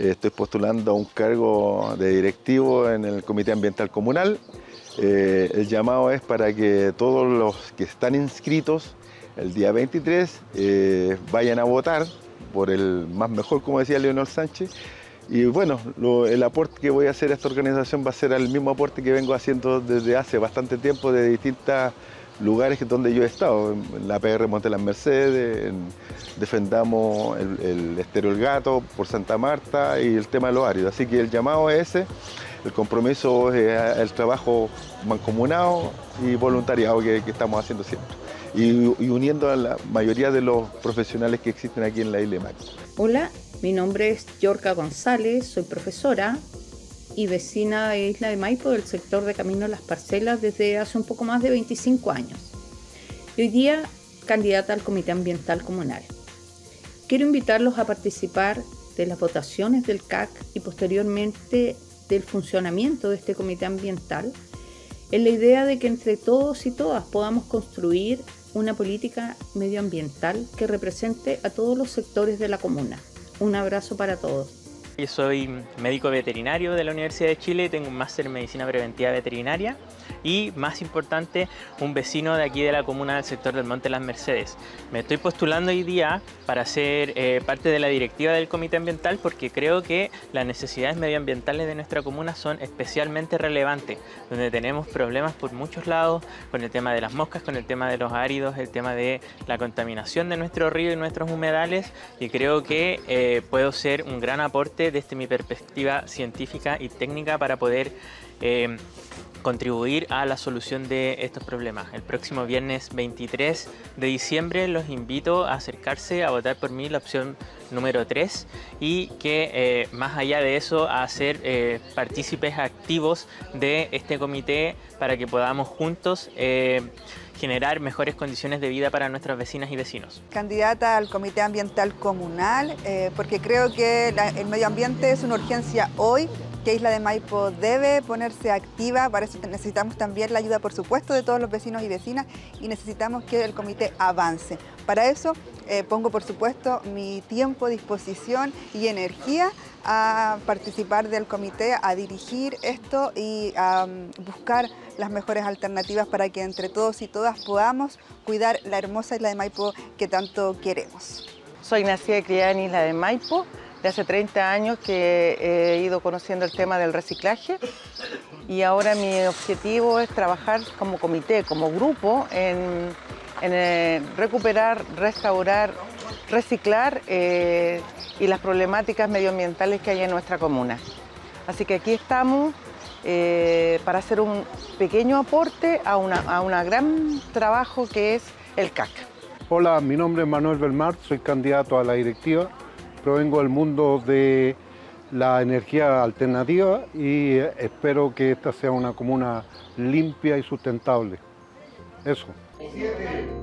Estoy postulando a un cargo de directivo en el Comité Ambiental Comunal. El llamado es para que todos los que están inscritos el día 23 vayan a votar por el más mejor, como decía Leonel Sánchez. Y bueno, el aporte que voy a hacer a esta organización va a ser el mismo aporte que vengo haciendo desde hace bastante tiempo de distintos lugares donde yo he estado, en la PR Monte Las Mercedes, defendamos el Estero El Gato por Santa Marta y el tema de los áridos. Así que el llamado es ese, el compromiso es el trabajo mancomunado y voluntariado que estamos haciendo siempre. Y uniendo a la mayoría de los profesionales que existen aquí en la isla de Maipo. Hola, mi nombre es Yorka González, soy profesora y vecina de Isla de Maipo del sector de Camino Las Parcelas desde hace un poco más de 25 años. Y hoy día candidata al Comité Ambiental Comunal. Quiero invitarlos a participar de las votaciones del CAC y posteriormente del funcionamiento de este Comité Ambiental en la idea de que entre todos y todas podamos construir una política medioambiental que represente a todos los sectores de la comuna. Un abrazo para todos. Yo soy médico veterinario de la Universidad de Chile, tengo un máster en medicina preventiva veterinaria y, más importante, un vecino de aquí de la comuna del sector del Monte Las Mercedes. Me estoy postulando hoy día para ser parte de la directiva del Comité Ambiental porque creo que las necesidades medioambientales de nuestra comuna son especialmente relevantes, donde tenemos problemas por muchos lados con el tema de las moscas, con el tema de los áridos, el tema de la contaminación de nuestro río y nuestros humedales, y creo que puedo ser un gran aporte desde mi perspectiva científica y técnica para poder contribuir a la solución de estos problemas. El próximo viernes 23 de diciembre los invito a acercarse a votar por mí, la opción número 3, y que más allá de eso a ser partícipes activos de este comité para que podamos juntos generar mejores condiciones de vida para nuestras vecinas y vecinos. Candidata al Comité Ambiental Comunal porque creo que el medio ambiente es una urgencia hoy, que Isla de Maipo debe ponerse activa. Para eso necesitamos también la ayuda, por supuesto, de todos los vecinos y vecinas, y necesitamos que el comité avance. Para eso pongo, por supuesto, mi tiempo, disposición y energía a participar del comité, a dirigir esto y a buscar las mejores alternativas para que entre todos y todas podamos cuidar la hermosa Isla de Maipo que tanto queremos. Soy nacida y criada en Isla de Maipo. De hace 30 años que he ido conociendo el tema del reciclaje y ahora mi objetivo es trabajar como comité, como grupo en recuperar, restaurar, reciclar y las problemáticas medioambientales que hay en nuestra comuna. Así que aquí estamos para hacer un pequeño aporte a un gran trabajo que es el CAC. Hola, mi nombre es Manuel Belmar, soy candidato a la directiva. Provengo del mundo de la energía alternativa y espero que esta sea una comuna limpia y sustentable. Eso.